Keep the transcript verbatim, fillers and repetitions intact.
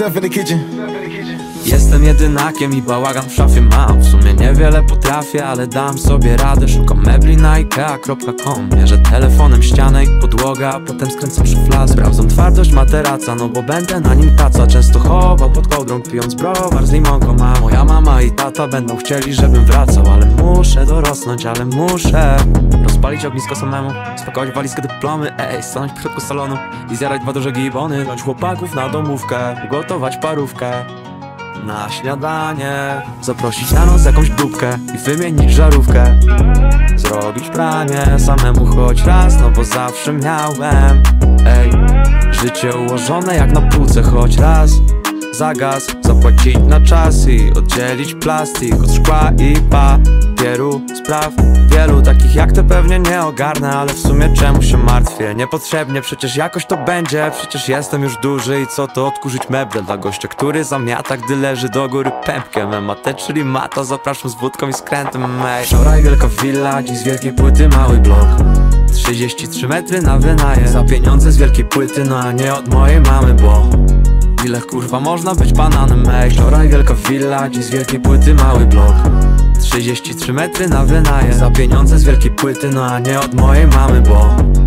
Step in the kitchen. Jestem jedynakiem i bałagan w szafie mam. W sumie niewiele potrafię, ale dam sobie radę. Szukam mebli na ikea kropka com. Mierzę telefonem ścianę i podłogę, a potem skręcam szufladę. Sprawdzam twardość materaca, no bo będę na nim taca. Często chował pod kołdrą, pijąc browar z limonką. A moja mama i tata będą chcieli, żebym wracał. Ale muszę dorosnąć, ale muszę rozpalić ognisko samemu, spakować walizkę, dyplomy, ej, stanąć w środku salonu i zjarać dwa duże gibony. Dać chłopaków na domówkę, ugotować parówkę na śniadanie, zaprosić na noc jakąś dupkę i wymienić żarówkę. Zrobić pranie samemu choć raz, no bo zawsze miałem, ej, życie ułożone jak na półce choć raz. Za gaz zapłacić na czas i oddzielić plastik od szkła i papieru. Spraw wielu takich jak te pewnie nie ogarnę, ale w sumie czemu się martwię? Niepotrzebnie, przecież jakoś to będzie. Przecież jestem już duży i co to odkurzyć meble dla gościa, który zamiata, gdy leży do góry pępkiem. M A T, czyli mata, zapraszam z wódką i skrętem. Ej. Wczoraj wielka willa, dziś z wielkiej płyty mały blok. trzydzieści trzy metry na wynajem, za pieniądze z wielkiej płyty, no a nie od mojej mamy, bo ile kurwa można być bananem, ej. Wczoraj wielka willa, dziś z wielkiej płyty mały blok. trzydzieści trzy metry na wynajem, za pieniądze z wielkiej płyty, no a nie od mojej mamy, bo